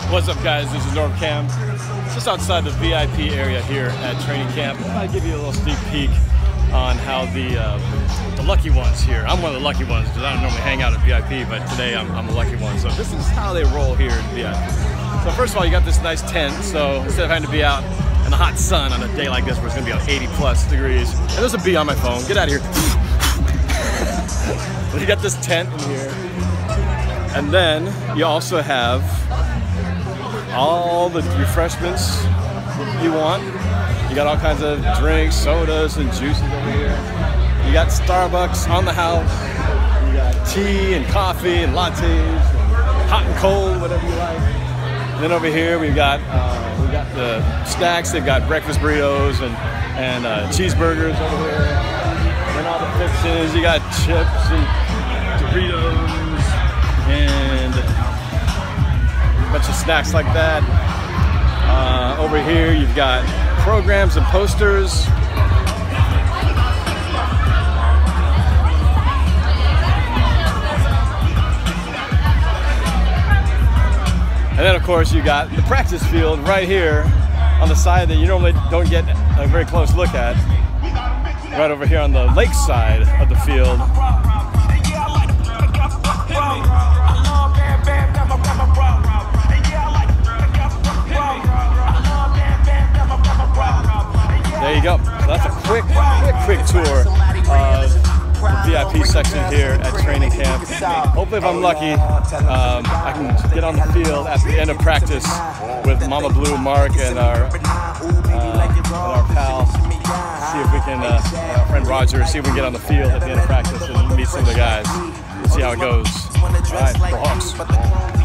What's up, guys? This is Norm Cam, just outside the VIP area here at training camp. I'll give you a little sneak peek on how the lucky ones here. I'm one of the lucky ones because I don't normally hang out at VIP, but today I'm a lucky one. So this is how they roll here in VIP. So first of all, you got this nice tent. So instead of having to be out in the hot sun on a day like this where it's gonna be about 80+ degrees, and there's a bee on my phone. Get out of here. You got this tent in here, and then you also have all the refreshments you want. You got all kinds of drinks, sodas, and juices over here. You got Starbucks on the house. You got tea and coffee and lattes, and hot and cold, whatever you like. And then over here we got the snacks. They've got breakfast burritos and cheeseburgers over here. And all the fixings. You got chips and Doritos and a bunch of snacks like that. Over here you've got programs and posters. And then of course you got the practice field right here on the side that you normally don't get a very close look at. Right over here on the lake side of the field. There you go. So that's a quick tour of the VIP section here at training camp. Hopefully, if I'm lucky, I can get on the field at the end of practice with Mama Blue, Mark, and our pal. See if we can, our friend Roger, see if we can get on the field at the end of practice and meet some of the guys. We'll see how it goes. All right, go Hawks.